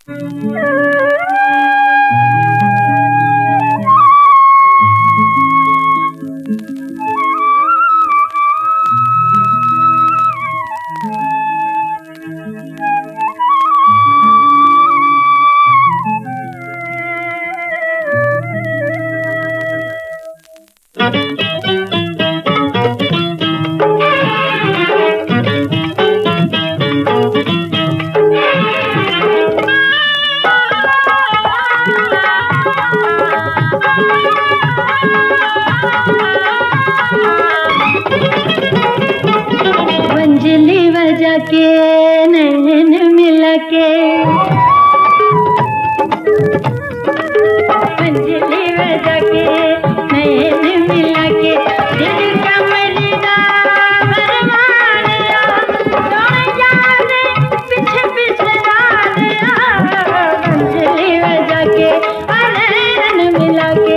मंजिली वजह के नैन मिला के, मंजिली वजह के नैन मिला के, दिल का मरीदा भरमान सोने जाने पीछे पीछे रानिया, मंजिली वजह के नैन मिला के।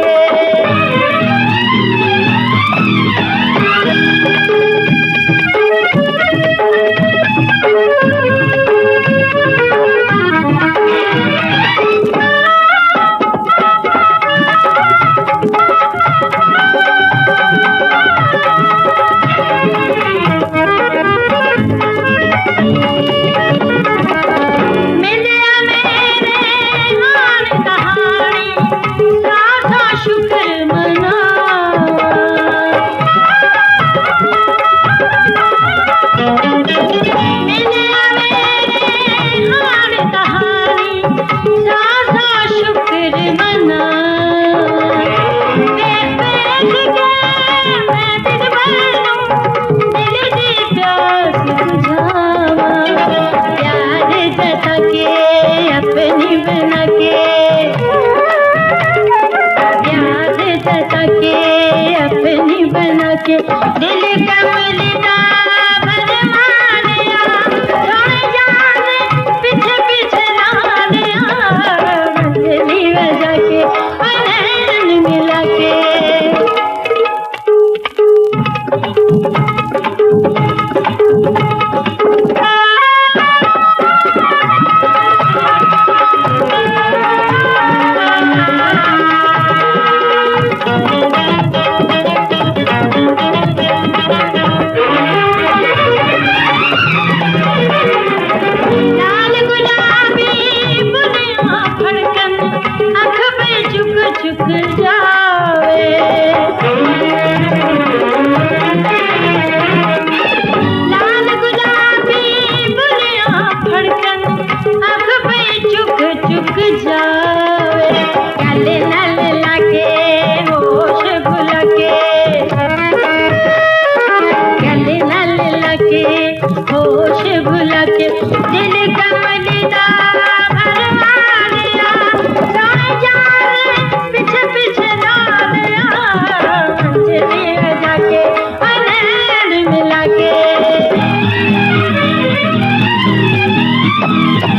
के दिल का मरीदा भरमानिया छोड़ जाने पीछे पीछे रानिया, मंजिली वजह के नैन मिला के। झुक जावे लाल गुलाबी बुनिया फड़कन आँख पे झुक झुक जावे, गले नल लाके होश भुला के, गले नल लाके होश भुला के, दिल का मरीदा भरमानिया छोड़ जाने पीछे पीछे रानिया, मंजिली वजह के नैन मिला के।